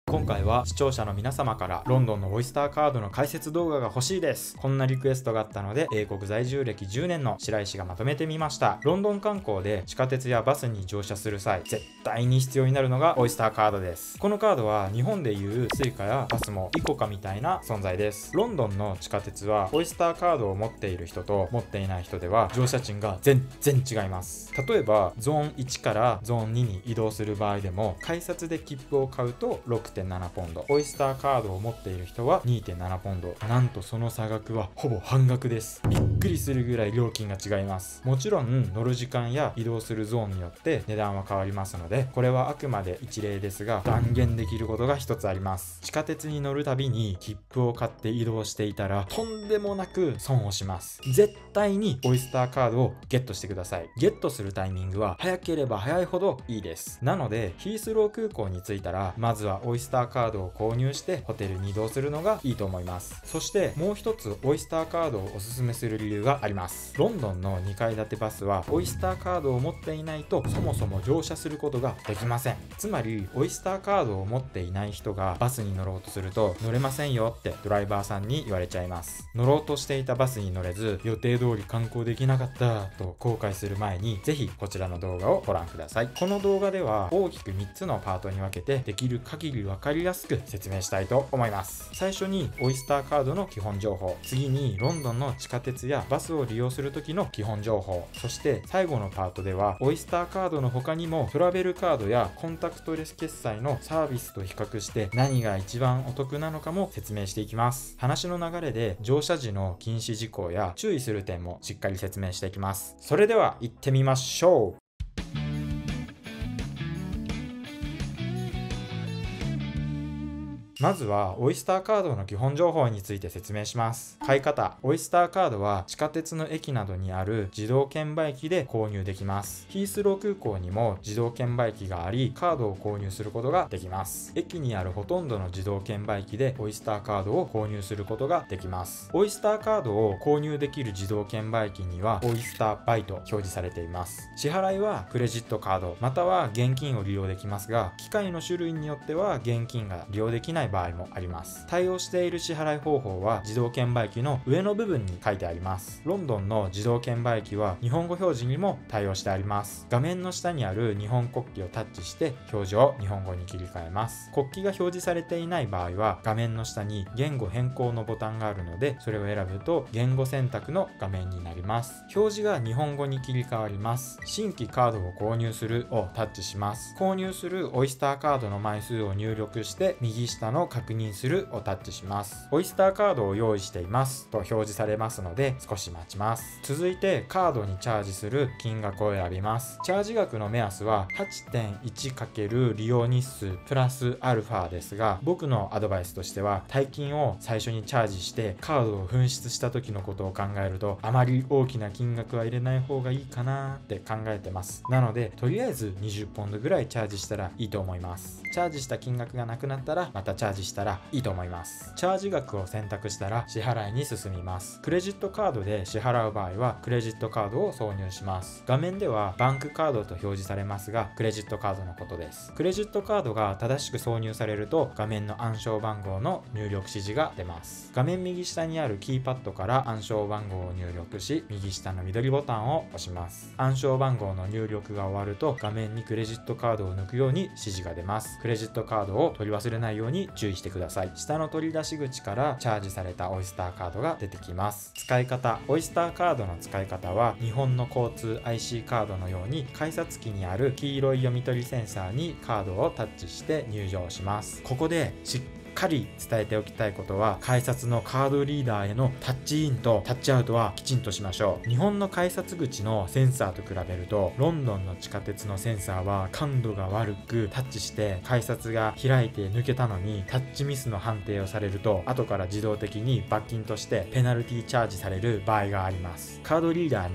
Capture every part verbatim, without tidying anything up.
今回は視聴者の皆様からロンドンのオイスターカードの解説動画が欲しいです。こんなリクエストがあったので、英国在住歴じゅうねんの白石がまとめてみました。ロンドン観光で地下鉄やバスに乗車する際、絶対に必要になるのがオイスターカードです。このカードは日本でいうスイカやパスモ、イコカみたいな存在です。ロンドンの地下鉄はオイスターカードを持っている人と持っていない人では乗車賃が全然違います。例えばゾーンいちからゾーンにに移動する場合でも、改札で切符を買うと ろくてんななポンド、オイスターカードを持っている人は にてんななポンド。なんとその差額はほぼ半額です。びっくりするぐらい料金が違います。もちろん乗る時間や移動するゾーンによって値段は変わりますので、これはあくまで一例ですが、断言できることが一つあります。地下鉄に乗るたびに切符を買って移動していたらとんでもなく損をします。絶対にオイスターカードをゲットしてください。ゲットするタイミングは早ければ早いほどいいです。なのでヒースロー空港に着いたら、まずはオイスターカードを購入してホテルに移動するのがいいと思います。そしてもう一つオイスターカードをおすすめする理由があります。ロンドンのにかい建てバスはオイスターカードを持っていないとそもそも乗車することができません。つまりオイスターカードを持っていない人がバスに乗ろうとすると、乗れませんよってドライバーさんに言われちゃいます。乗ろうとしていたバスに乗れず予定通り観光できなかったと後悔する前に、ぜひこちらの動画をご覧ください。この動画では大きくみっつのパートに分けてできる限り分かりやすく説明したいと思います。最初にオイスターカードの基本情報、次にロンドンの地下鉄やバスを利用する時の基本情報、そして最後のパートではオイスターカードの他にもトラベルカードやコンタクトレス決済のサービスと比較して何が一番お得なのかも説明していきます。話の流れで乗車時の禁止事項や注意する点もしっかり説明していきます。それでは行ってみましょう。まずはオイスターカードの基本情報について説明します。買い方。オイスターカードは地下鉄の駅などにある自動券売機で購入できます。ヒースロー空港にも自動券売機があり、カードを購入することができます。駅にあるほとんどの自動券売機でオイスターカードを購入することができます。オイスターカードを購入できる自動券売機にはオイスターバイと表示されています。支払いはクレジットカードまたは現金を利用できますが、機械の種類によっては現金が利用できない場合もあります。対応している支払い方法は自動券売機の上の部分に書いてあります。ロンドンの自動券売機は日本語表示にも対応してあります。画面の下にある日本国旗をタッチして表示を日本語に切り替えます。国旗が表示されていない場合は画面の下に言語変更のボタンがあるので、それを選ぶと言語選択の画面になります。表示が日本語に切り替わります。新規カードを購入するをタッチします。購入するオイスターカードの枚数を入力して右下の確認するをタッチします。オイスターカードを用意していますと表示されますので少し待ちます。続いてカードにチャージする金額を選びます。チャージ額の目安は はちてんいち× 利用日数プラスアルファですが、僕のアドバイスとしては大金を最初にチャージしてカードを紛失した時のことを考えると、あまり大きな金額は入れない方がいいかなって考えてます。なのでとりあえずにじゅうポンドぐらいチャージしたらいいと思います。チャージした金額がなくなったらまたチャージしたらいいと思います。チャージ額を選択したら支払いに進みます。クレジットカードで支払う場合はクレジットカードを挿入します。画面ではバンクカードと表示されますが、クレジットカードのことです。クレジットカードが正しく挿入されると画面の暗証番号の入力指示が出ます。画面右下にあるキーパッドから暗証番号を入力し、右下の緑ボタンを押します。暗証番号の入力が終わると画面にクレジットカードを抜くように指示が出ます。クレジットカードを取り忘れないように注意してください。下の取り出し口からチャージされたオイスターカードが出てきます。使い方。オイスターカードの使い方は日本の交通 アイシー カードのように改札機にある黄色い読み取りセンサーにカードをタッチして入場します。ここでしっかり伝えておきたいことは、改札のカードリーダーへのタッチインとタッチアウトはきちんとしましょう。日本の改札口のセンサーと比べるとロンドンの地下鉄のセンサーは感度が悪く、タッチして改札が開いて抜けたのにタッチミスの判定をされると後から自動的に罰金としてペナルティチャージされる場合があります。カードリーダーにタッ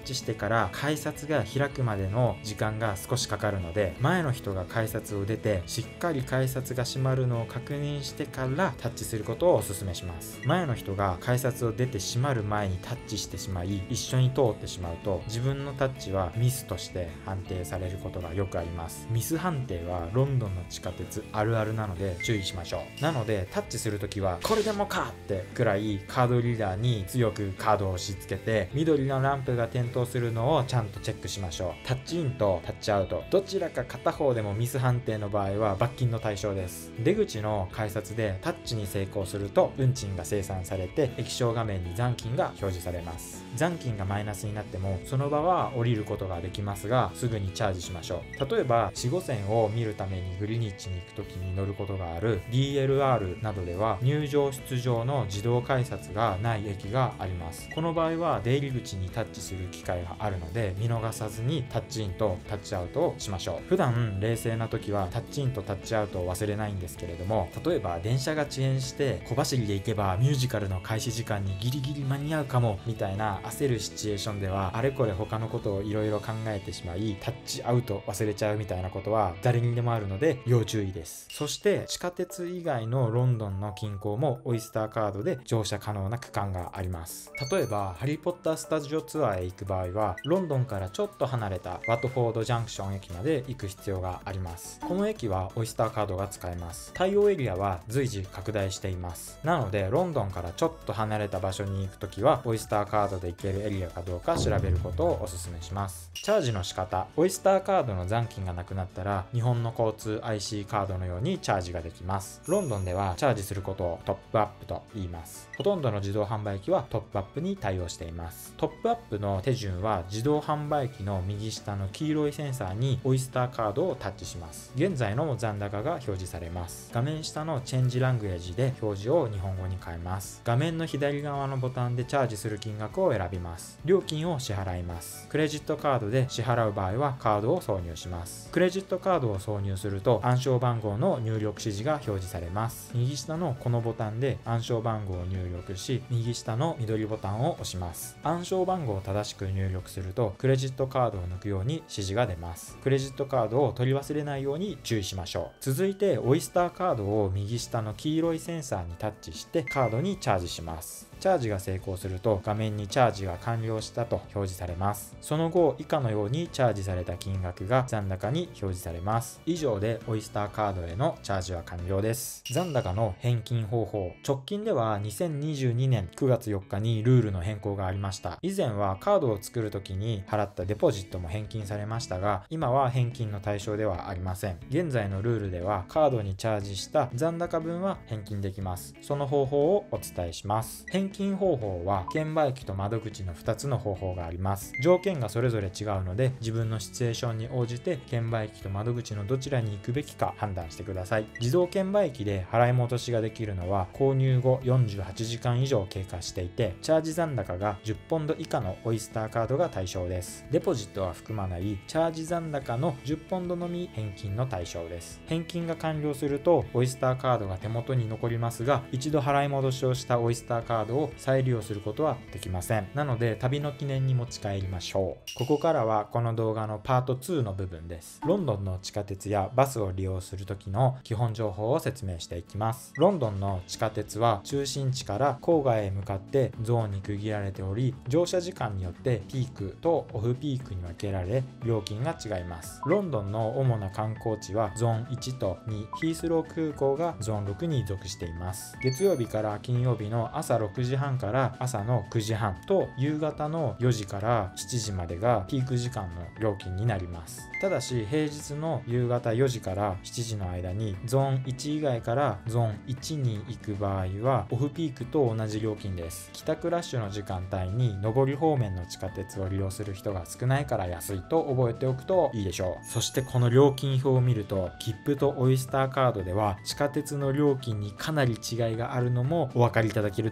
チしてから改札が開くまでの時間が少しかかるので、前の人が改札を出てしっかり改札が閉まるのを確認してからタッチすることをお勧めします。前の人が改札を出て閉まる前にタッチしてしまい一緒に通ってしまうと、自分のタッチはミスとして判定されることがよくあります。ミス判定はロンドンの地下鉄あるあるなので注意しましょう。なのでタッチするときはこれでもかってくらいカードリーダーに強くカードを押し付けて、緑のランプが点灯するのをちゃんとチェックしましょう。タッチインとタッチアウト、どちらか片方でもミス判定の場合は罰金の対象です。出口の改札でタッチに成功すると運賃が精算されて液晶画面に残金が表示されます。残金がマイナスになってもその場は降りることができますが、すぐにチャージしましょう。例えばよん、ご線を見るためにグリニッチに行く時に乗ることがある ディーエルアール などでは入場出場の自動改札がない駅があります。この場合は出入り口にタッチする機会があるので、見逃さずにタッチインとタッチアウトをしましょう。普段冷静な時はタッチインとタッチアウトを忘れないんですけれども、例えば電車が遅延して小走りで行けばミュージカルの開始時間にギリギリ間に合うかもみたいな焦るシチュエーションでは、あれこれ他のことをいろいろ考えてしまいタッチアウト忘れちゃうみたいなことは誰にでもあるので要注意です。そして地下鉄以外のロンドンの近郊もオイスターカードで乗車可能な区間があります。例えばハリーポッタースタジオツアーへ行く場合はロンドンからちょっと離れたワトフォードジャンクション駅まで行く必要があります。この駅はオイスターカードが使えます。対応エリアは随時拡大しています。なのでロンドンからちょっと離れた場所に行くときはオイスターカードで行けるエリアかどうか調べることをお勧めします。チャージの仕方、オイスターカードの残金がなくなったら日本の交通 アイシー カードのようにチャージができます。ロンドンではチャージすることをトップアップと言います。ほとんどの自動販売機はトップアップに対応しています。トップアップの手順は自動販売機の右下の黄色いセンサーにオイスターカードをタッチします。現在の残高が表示されます。画面下のチェンジラングエージで表示を日本語に変えます。画面の左側のボタンでチャージする金額を選びます。料金を支払います。クレジットカードで支払う場合はカードを挿入します。クレジットカードを挿入すると暗証番号の入力指示が表示されます。右下のこのボタンで暗証番号を入力し、右下の緑ボタンを押します。暗証番号を正しく入力するとクレジットカードを抜くように指示が出ます。クレジットカードを取り忘れないように注意しましょう。続いてオイスターカードを右下の黄色いセンサーにタッチしてカードにチャージします。チャージが成功すると画面にチャージが完了したと表示されます。その後以下のようにチャージされた金額が残高に表示されます。以上でオイスターカードへのチャージは完了です。残高の返金方法、直近ではにせんにじゅうにねんくがつよっかにルールの変更がありました。以前はカードを作るときに払ったデポジットも返金されましたが、今は返金の対象ではありません。現在のルールではカードにチャージした残高分は返金できます。その方法をお伝えします。返金方法は券売機と窓口のふたつの方法があります。条件がそれぞれ違うので自分のシチュエーションに応じて券売機と窓口のどちらに行くべきか判断してください。自動券売機で払い戻しができるのは購入後よんじゅうはちじかん以上経過していて、チャージ残高がじゅっポンド以下のオイスターカードが対象です。デポジットは含まないチャージ残高のじゅっポンドのみ返金の対象です。返金が完了するとオイスターカードが手元に残りますが、一度払い戻しをしたオイスターカードを再利用することはできません。なので旅の記念に持ち帰りましょう。ここからはこの動画のパートツーの部分です。ロンドンの地下鉄やバスを利用する時の基本情報を説明していきます。ロンドンの地下鉄は中心地から郊外へ向かってゾーンに区切られており、乗車時間によってピークとオフピークに分けられ料金が違います。ロンドンの主な観光地はゾーンいちとに、ヒースロー空港がゾーンろくに属しています。月曜日から金曜日の朝ろくじはんから朝のくじはんと夕方のよじからしちじまでがピーク時間の料金になります。ただし平日の夕方よじからしちじの間にゾーンいち以外からゾーンいちに行く場合はオフピークと同じ料金です。帰宅ラッシュの時間帯に上り方面の地下鉄を利用する人が少ないから安いと覚えておくといいでしょう。そしてこの料金表を見ると切符とオイスターカードでは地下鉄の料金にかなり違いがあるのもお分かりいただけると思います。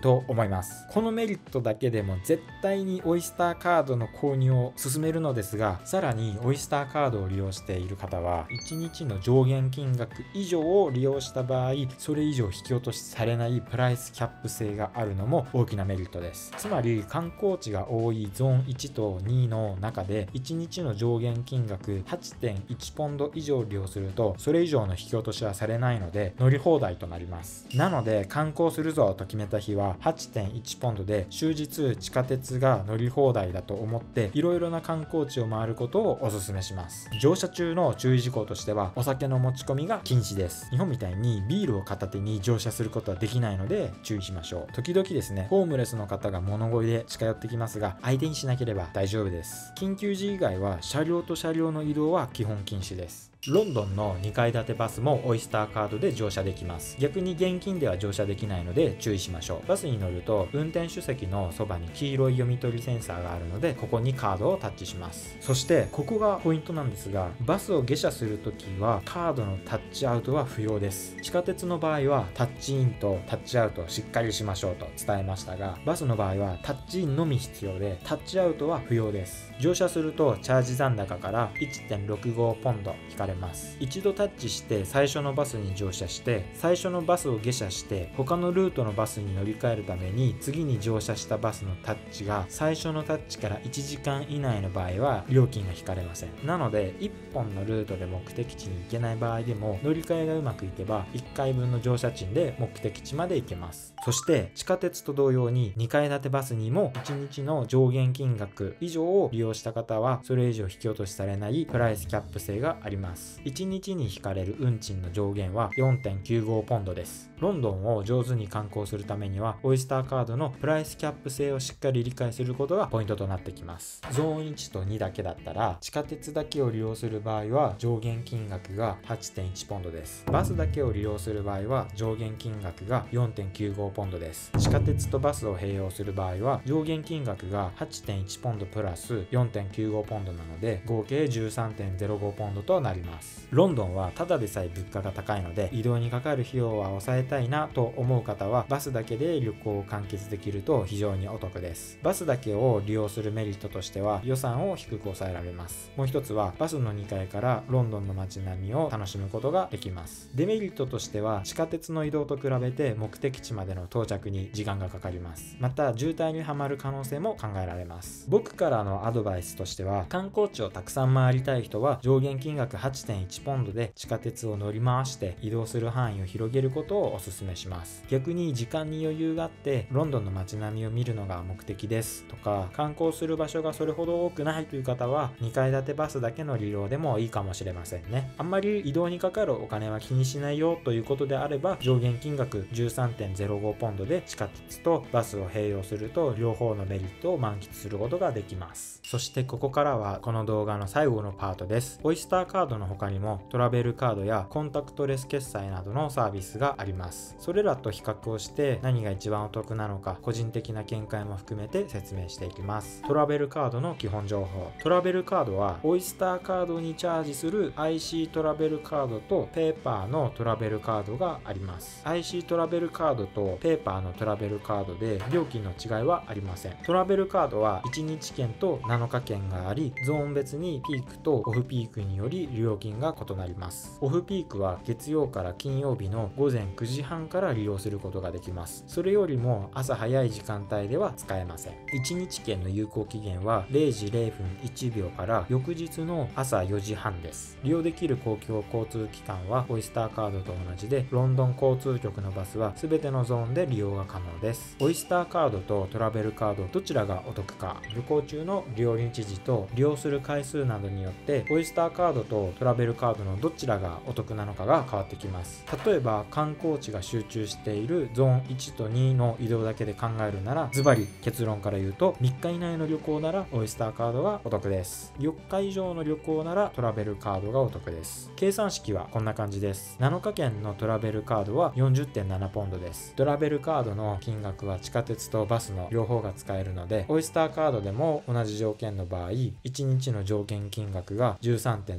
ます。このメリットだけでも絶対にオイスターカードの購入を勧めるのですが、さらにオイスターカードを利用している方はいちにちの上限金額以上を利用した場合、それ以上引き落としされないプライスキャップ制があるのも大きなメリットです。つまり観光地が多いゾーンいちとにの中でいちにちの上限金額 はちてんいちポンド以上利用すると、それ以上の引き落としはされないので乗り放題となります。なので観光するぞと決めた日は はちてんいちポンドで終日地下鉄が乗り放題だと思っていろいろな観光地を回ることをお勧めします。乗車中の注意事項としては、お酒の持ち込みが禁止です。日本みたいにビールを片手に乗車することはできないので注意しましょう。時々ですね、ホームレスの方が物乞いで近寄ってきますが、相手にしなければ大丈夫です。緊急時以外は車両と車両の移動は基本禁止です。ロンドンのにかい建てバスもオイスターカードで乗車できます。逆に現金では乗車できないので注意しましょう。バスに乗ると運転手席のそばに黄色い読み取りセンサーがあるので、ここにカードをタッチします。そしてここがポイントなんですが、バスを下車するときはカードのタッチアウトは不要です。地下鉄の場合はタッチインとタッチアウトをしっかりしましょうと伝えましたが、バスの場合はタッチインのみ必要でタッチアウトは不要です。乗車するとチャージ残高から いってんろくご ポンド引かれます。一度タッチして最初のバスに乗車して、最初のバスを下車して他のルートのバスに乗り換えるために次に乗車したバスのタッチが最初のタッチからいちじかん以内の場合は料金が引かれません。なのでいっぽんのルートで目的地に行けない場合でも乗り換えがうまくいけばいっかいぶんの乗車賃で目的地まで行けます。そして地下鉄と同様ににかい建てバスにもいちにちの上限金額以上を利用した方はそれ以上引き落としされないプライスキャップ制があります。いちにちに引かれる運賃の上限は よんてんきゅうご ポンドです。ロンドンを上手に観光するためにはオイスターカードのプライスキャップ制をしっかり理解することがポイントとなってきます。ゾーンいちとにだけだったら地下鉄だけを利用する場合は上限金額が はちてんいちポンドです。バスだけを利用する場合は上限金額が よんてんきゅうご ポンドです。地下鉄とバスを併用する場合は上限金額が はちてんいちポンドプラス よんてんきゅうご ポンドなので合計 じゅうさんてんゼロご ポンドとなります。ロンドンはただでさえ物価が高いので移動にかかる費用は抑えたいなと思う方はバスだけで旅行を完結できると非常にお得です。バスだけを利用するメリットとしては予算を低く抑えられます。もう一つはバスのにかいからロンドンの街並みを楽しむことができます。デメリットとしては地下鉄の移動と比べて目的地までの到着に時間がかかります。また渋滞にはまる可能性も考えられます。僕からのアドバイスとしては、観光地をたくさん回りたい人は上限金額 はちてんいちポンドで地下鉄を乗り回して移動する範囲を広げることをお勧めします。逆に時間に余裕があってロンドンの街並みを見るのが目的ですとか、観光する場所がそれほど多くないという方はにかい建てバスだけの利用でもいいかもしれませんね。あんまり移動にかかるお金は気にしないよということであれば上限金額 じゅうさんてんゼロご ポンドで地下鉄とバスを併用すると両方のメリットを満喫することができます。そしてここからはこの動画の最後のパートです。オイスターカードの他にもトラベルカードやコンタクトレス決済などのサービスがあります。それらと比較をして何が一番お得なのか個人的な見解も含めて説明していきます。トラベルカードの基本情報。トラベルカードはオイスターカードにチャージする アイシー トラベルカードとペーパーのトラベルカードがあります。 アイシー トラベルカードとペーパーのトラベルカードで料金の違いはありません。トラベルカードはいちにち券となのか券があり、ゾーン別にピークとオフピークにより料金が異なります。オフピークは月曜から金曜日の午前くじはんから利用することができます。それよりも朝早い時間帯では使えません。いちにち券の有効期限はれいじぜろふんいちびょうから翌日の朝よじはんです。利用できる公共交通機関はオイスターカードと同じで、ロンドン交通局のバスは全てのゾーンで利用が可能です。オイスターカードとトラベルカードどちらがお得か、旅行中の利用日時と利用する回数などによってオイスターカードとトラベルカードのどちらがお得なのかが変わってきます。例えば観光地が集中しているゾーンいちとにの移動だけで考えるなら、ズバリ結論から言うとみっか以内の旅行ならオイスターカードがお得です。よっか以上の旅行ならトラベルカードがお得です。計算式はこんな感じです。なのか券のトラベルカードは よんじゅってんなな ポンドです。トラベルカードの金額は地下鉄とバスの両方が使えるので、オイスターカードでも同じ条件の場合いちにちの上限金額が じゅうさんてんゼロご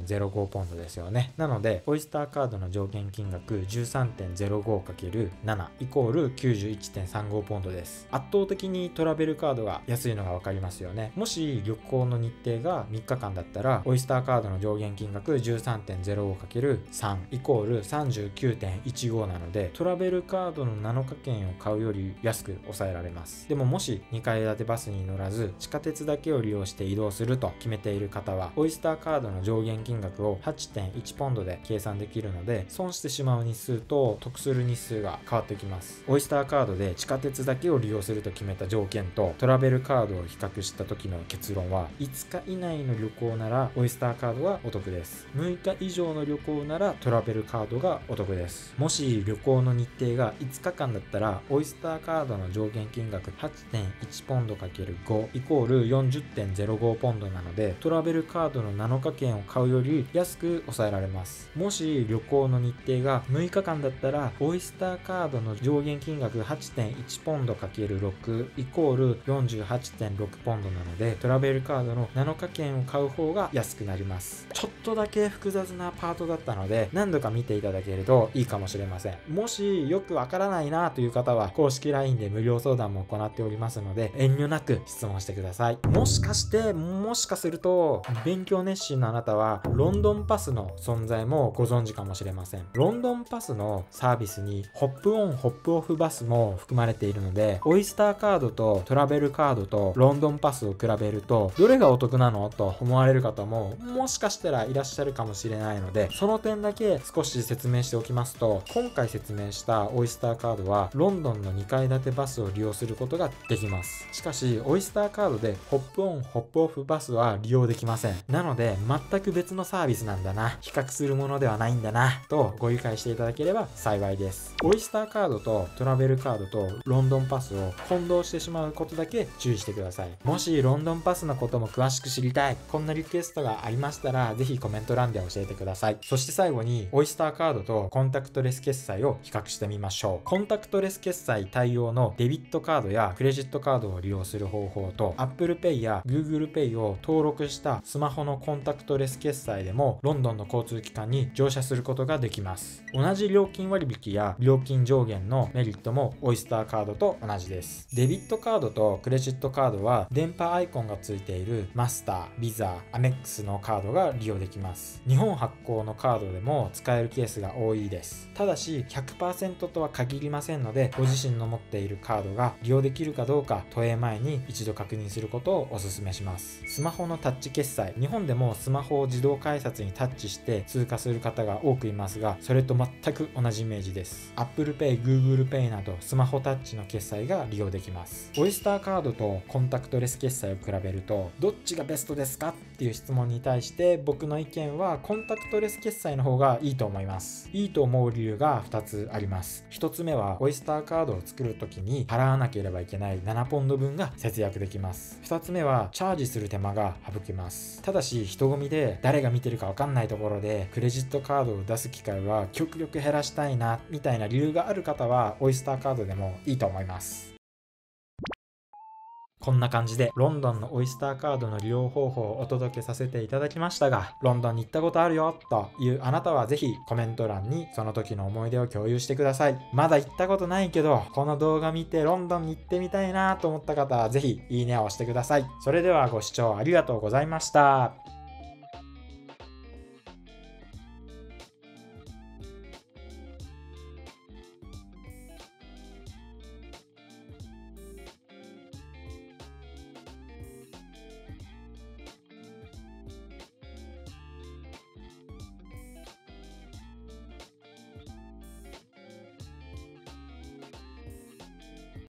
ポンドですよね。なのでオイスターカードの上限金額 じゅうさんてんゼロごかけるなな イコール きゅうじゅういちてんさんごポンドです。圧倒的にトラベルカードが安いのが分かりますよね。もし旅行の日程がみっかかんだったらオイスターカードの上限金額 じゅうさんてんゼロごかけるさん イコール さんじゅうきゅうてんいちご なので、トラベルカードのなのかけんを買うより安く抑えられます。でももしにかい建てバスに乗らず地下鉄だけを利用して移動すると決めている方はオイスターカードの上限金額を はちてんいちポンドで計算できるので、損してしまう日数と得する日数が変わってきます。オイスターカードで地下鉄だけを利用すると決めた条件とトラベルカードを比較した時の結論は、いつか以内の旅行ならオイスターカードはお得です。むいか以上の旅行ならトラベルカードがお得です。もし旅行の日程がいつかかんだったらオイスターカードの上限金額 はちてんいちポンド ×ご イコール よんじゅってんゼロごポンドなので、トラベルカードのなのかけんを買うより安く抑えられます。もし旅行の日程がむいかかんだったらオイスターカードの上限金額 はちてんいちポンド ×ろく イコール よんじゅうはちてんろくポンドなので、トラベルカードのなのかけんを買う方が安くなります。ちょっとだけ複雑なパートだったので何度か見ていただけるといいかもしれません。もしよくわからないなという方は公式 ライン で無料相談も行っておりますので、遠慮なく質問してください。もしかしてもしかすると勉強熱心なあなたはロンドンパスの存在もご存知かもしれません。ロンドンパスのサービスにホップオンホップオフバスも含まれているので、オイスターカードとトラベルカードとロンドンパスを比べるとどれがお得なのと思われる方ももしかしたらいらっしゃるかもしれないので、その点だけ少し説明しておきますと、今回説明したオイスターカードはロンドンのにかい建てバスを利用することができます。しかしオイスターカードでホップオンホップオフバスは利用できません。なので全く別のサービスなんだな、比較するものではないんだなとご理解していただければ幸いです。オイスターカードとトラベルカードとロンドンパスを混同してしまうことだけ注意してください。もしロンドンパスのことも詳しく知りたい、こんなリクエストがありましたらぜひコメント欄で教えてください。そして最後にオイスターカードとコンタクトレス決済を比較してみましょう。コンタクトレス決済対応のデビットカードやクレジットカードを利用する方法と Apple Pay や Google Pay を登録したスマホのコンタクトレス決済でもロンドンの交通機関に乗車することができます。同じ料金割引や料金上限のメリットもオイスターカードと同じです。デビットカードとクレジットカードは電波アイコンがついているマスター、ビザ、アメックスのカードが利用できます。日本発行のカードでも使えるケースが多いです。ただし ひゃくパーセント とは限りませんので、ご自身の持っているカードが利用できるかどうか投影前に一度確認することをお勧めします。スマホのタッチ決済、日本でもスマホを自動改札にタッチして通過する方が多くいますが、それと全く同じイメージです。 Apple Pay、Google Pay などスマホタッチの決済が利用できます。オイスターカードとコンタクトレス決済を比べるとどっちがベストですかっていう質問に対して僕の意見はコンタクトレス決済の方がいいと思います。いいと思う理由がふたつあります。ひとつめはオイスターカードを作るときに払わなければいけないななポンドぶんが節約できます。ふたつめはチャージする手間が省けます。ただし人混みで誰が見てるかわかんないところでクレジットカードを出す機会は極力減らしたいなみたいな理由がある方はオイスターカードでもいいと思います。こんな感じでロンドンのオイスターカードの利用方法をお届けさせていただきましたが、ロンドンに行ったことあるよというあなたはぜひコメント欄にその時の思い出を共有してください。まだ行ったことないけどこの動画見てロンドンに行ってみたいなと思った方はぜひいいねを押してください。それではご視聴ありがとうございました。